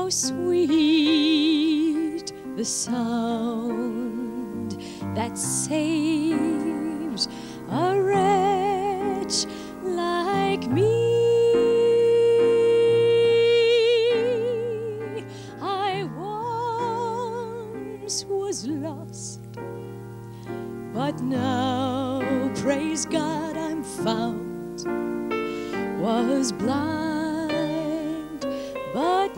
how sweet the sound that saves a wretch like me. I once was lost, but now, praise God, I'm found. Was blind, but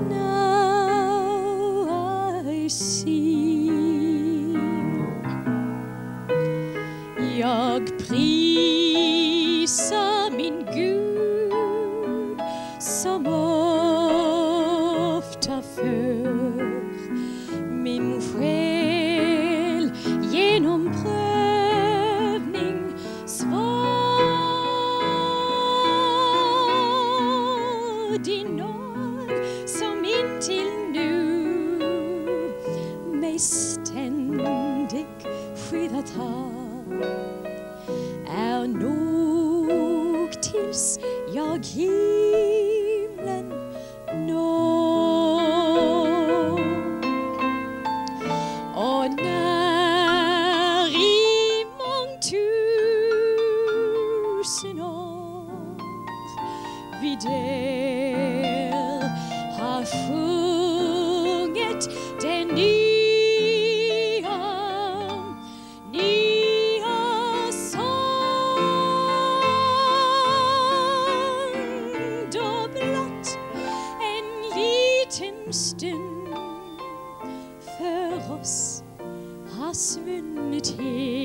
now I see. Jag prisar min Gud som ofta för min själ genom prövning svar. Din nåd som intill nu mig ständigt skyddat har är nog tills jag himlen når. Och när i mångtusen år vi där har sjungit den nya sång, då blott en liten stund för oss har svunnit helt.